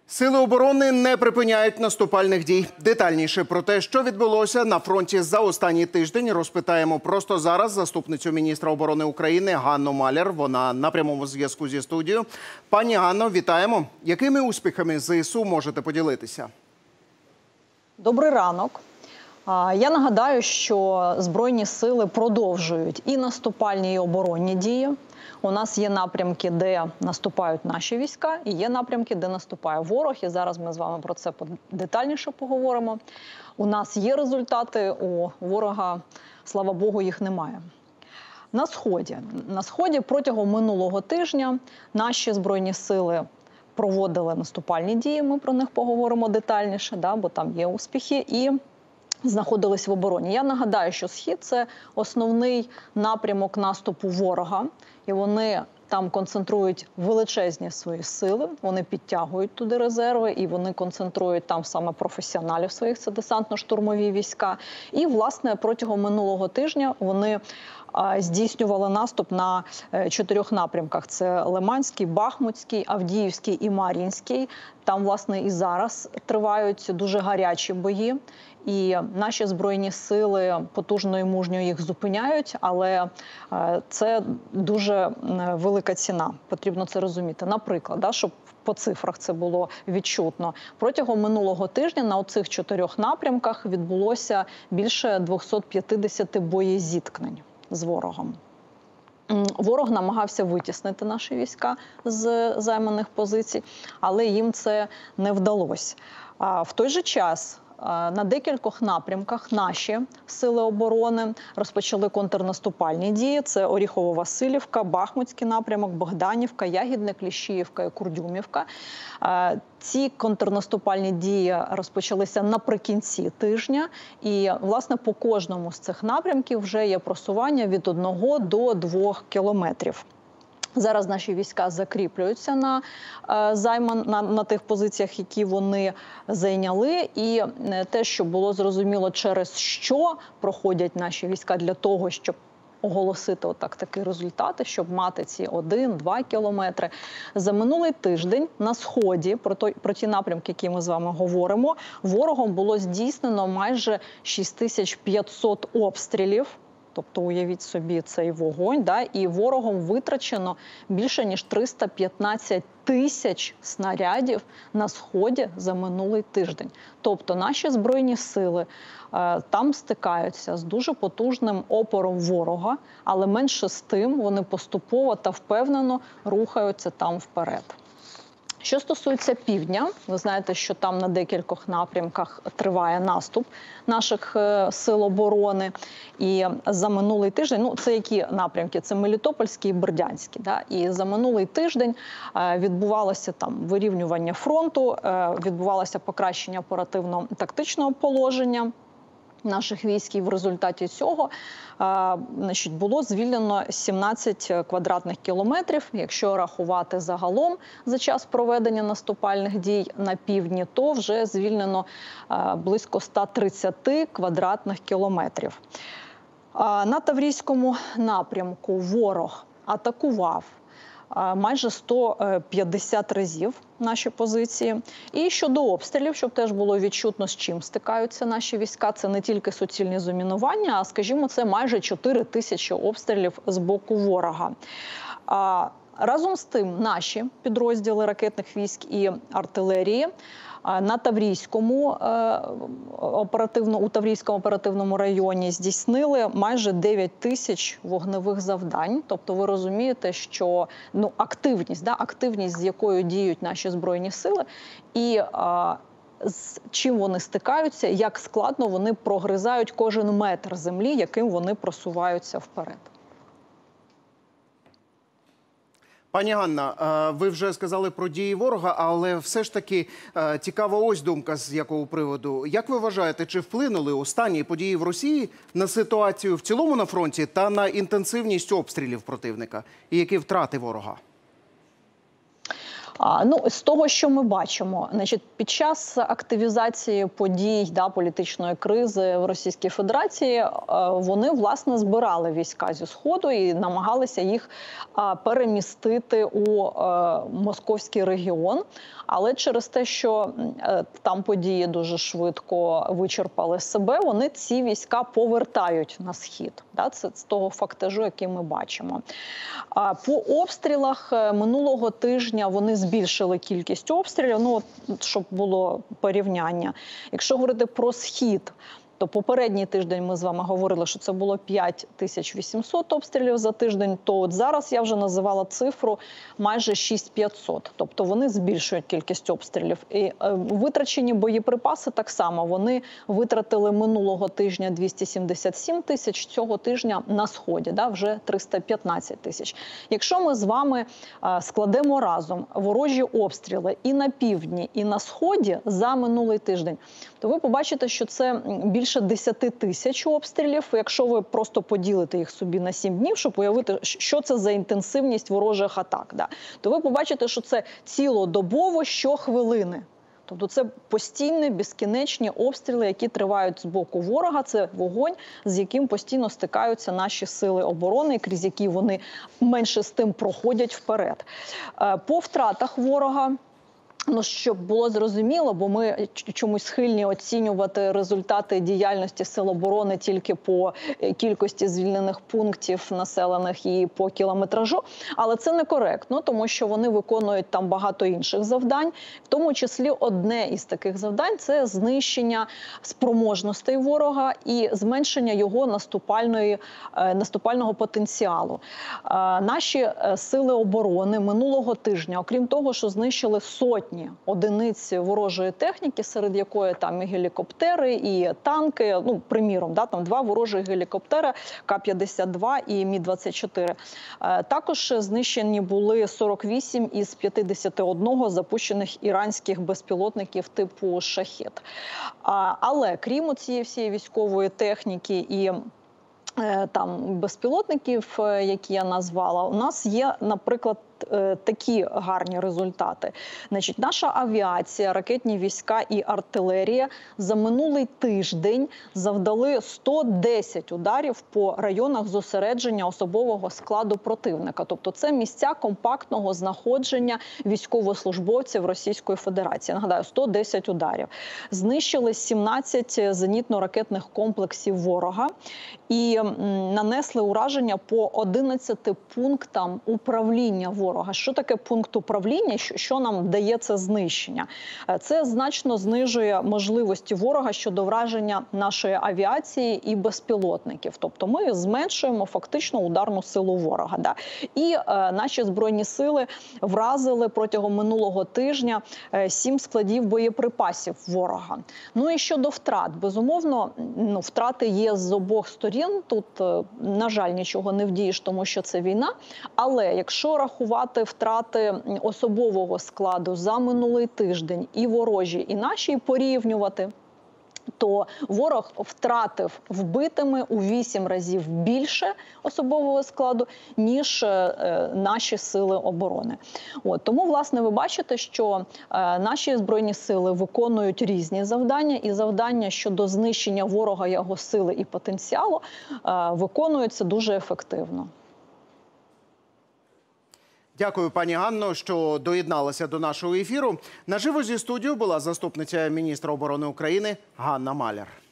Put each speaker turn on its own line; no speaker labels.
Сили оборони не припиняють наступальних дій. Детальніше про те, що відбулося на фронті за останній тиждень, розпитаємо просто зараз заступницю міністра оборони України Ганну Маляр. Вона на прямому зв'язку зі студією. Пані Ганно, вітаємо. Якими успіхами ЗСУ можете поділитися?
Добрий ранок. Я нагадаю, що Збройні сили продовжують і наступальні, і оборонні дії. У нас є напрямки, де наступають наші війська, і є напрямки, де наступає ворог. І зараз ми з вами про це детальніше поговоримо. У нас є результати, у ворога, слава Богу, їх немає. На Сході протягом минулого тижня наші Збройні сили проводили наступальні дії, ми про них поговоримо детальніше, бо там є успіхи, і знаходились в обороні. Я нагадаю, що Схід – це основний напрямок наступу ворога, і вони там концентрують величезні свої сили, вони підтягують туди резерви, і вони концентрують там саме професіоналів своїх, це десантно-штурмові війська. І, власне, протягом минулого тижня вони здійснювали наступ на 4 напрямках. Це Лиманський, Бахмутський, Авдіївський і Мар'їнський. Там, власне, і зараз тривають дуже гарячі бої. І наші Збройні сили потужно і мужньо їх зупиняють, але це дуже велика ціна. Потрібно це розуміти. Наприклад, щоб по цифрах це було відчутно. Протягом минулого тижня на оцих 4 напрямках відбулося більше 250 боєзіткнень з ворогом. Ворог намагався витіснити наші війська з займаних позицій, але їм це не вдалося. В той же час на декількох напрямках наші сили оборони розпочали контрнаступальні дії. Це Оріхово-Василівка, Бахмутський напрямок, Богданівка, Ягідне, Кліщіївка і Курдюмівка. Ці контрнаступальні дії розпочалися наприкінці тижня. І, власне, по кожному з цих напрямків вже є просування від 1 до 2 кілометрів. Зараз наші війська закріплюються на тих позиціях, які вони зайняли. І те, що було зрозуміло, через що проходять наші війська для того, щоб оголосити такі результати, щоб мати ці 1-2 кілометри. За минулий тиждень на Сході, про ті напрямки, які ми з вами говоримо, ворогом було здійснено майже 6500 обстрілів. Тобто, уявіть собі цей вогонь, і ворогом витрачено більше, ніж 315 тисяч снарядів на Сході за минулий тиждень. Тобто, наші Збройні сили там стикаються з дуже потужним опором ворога, але менше з тим вони поступово та впевнено рухаються там вперед. Що стосується півдня, ви знаєте, що там на декількох напрямках триває наступ наших сил оборони. І за минулий тиждень, це які напрямки? Це Мелітопольський і Бердянський. І за минулий тиждень відбувалося там вирівнювання фронту, відбувалося покращення оперативно-тактичного положення наших військ, і в результаті цього було звільнено 17 квадратних кілометрів. Якщо рахувати загалом за час проведення наступальних дій на півдні, то вже звільнено близько 130 квадратних кілометрів. На Таврійському напрямку ворог атакував майже 150 разів наші позиції. І щодо обстрілів, щоб теж було відчутно, з чим стикаються наші війська, це не тільки суцільні замінування, а, скажімо, це майже 4 тисячі обстрілів з боку ворога. Разом з тим, наші підрозділи ракетних військ і артилерії на Таврійському оперативному районі здійснили майже 9 тисяч вогневих завдань. Тобто ви розумієте, що активність, з якою діють наші Збройні сили, і з чим вони стикаються, як складно вони прогризають кожен метр землі, яким вони просуваються вперед.
Пані Ганна, ви вже сказали про дії ворога, але все ж таки цікава ось думка з якого приводу. Як ви вважаєте, чи вплинули останні події в Росії на ситуацію в цілому на фронті та на інтенсивність обстрілів противника? І які втрати ворога?
З того, що ми бачимо, значить, під час активізації подій політичної кризи в Російській Федерації вони, власне, збирали війська зі Сходу і намагалися їх перемістити у московський регіон. Але через те, що там події дуже швидко вичерпали себе, вони ці війська повертають на схід. Це з того фактажу, який ми бачимо. По обстрілах минулого тижня вони збільшили кількість обстрілів, щоб було порівняння. Якщо говорити про схід, то попередній тиждень ми з вами говорили, що це було 5800 обстрілів за тиждень, то от зараз я вже називала цифру майже 6500. Тобто вони збільшують кількість обстрілів. І витрачені боєприпаси так само. Вони витратили минулого тижня 277 тисяч, цього тижня на Сході вже 315 тисяч. Якщо ми з вами складемо разом ворожі обстріли і на півдні, і на Сході за минулий тиждень, то ви побачите, що це більше 10 тисяч обстрілів. Якщо ви просто поділите їх собі на 7 днів, щоб уявити, що це за інтенсивність ворожих атак, то ви побачите, що це цілодобово щохвилини. Тобто це постійні, безкінечні обстріли, які тривають з боку ворога. Це вогонь, з яким постійно стикаються наші сили оборони, крізь які вони менше з тим проходять вперед. По втратах ворога, щоб було зрозуміло, бо ми чомусь схильні оцінювати результати діяльності Сил оборони тільки по кількості звільнених пунктів населених і по кілометражу, але це некоректно, тому що вони виконують там багато інших завдань, в тому числі одне із таких завдань – це знищення спроможностей ворога і зменшення його наступального потенціалу. Наші Сили оборони минулого тижня, окрім того, що знищили сотні одиниці ворожої техніки, серед якої там і гелікоптери, і танки, приміром, там 2 ворожі гелікоптери К-52 і Мі-24. Також знищені були 48 із 51 запущених іранських безпілотників типу «Шахед». Але крім цієї всієї військової техніки і безпілотників, які я назвала, у нас є, наприклад, такі гарні результати. Значить, наша авіація, ракетні війська і артилерія за минулий тиждень завдали 110 ударів по районах зосередження особового складу противника. Тобто це місця компактного знаходження військовослужбовців Російської Федерації. Нагадаю, 110 ударів. Знищили 17 зенітно-ракетних комплексів ворога і нанесли ураження по 11 пунктам управління ворога. Що таке пункт управління? Що нам дає це знищення? Це значно знижує можливості ворога щодо враження нашої авіації і безпілотників. Тобто ми зменшуємо фактично ударну силу ворога. І наші Збройні сили вразили протягом минулого тижня 7 складів боєприпасів ворога. І щодо втрат. Безумовно, втрати є з обох сторін. Тут, на жаль, нічого не вдієш, тому що це війна. Але якщо рахувати втрати особового складу за минулий тиждень і ворожі, і наші, і порівнювати, то ворог втратив вбитими у 8 разів більше особового складу, ніж наші Сили оборони. Тому, власне, ви бачите, що наші Збройні сили виконують різні завдання, і завдання щодо знищення ворога, його сили і потенціалу виконуються дуже ефективно.
Дякую, пані Ганно, що доєдналася до нашого ефіру. Наживо зі студією була заступниця міністра оборони України Ганна Маляр.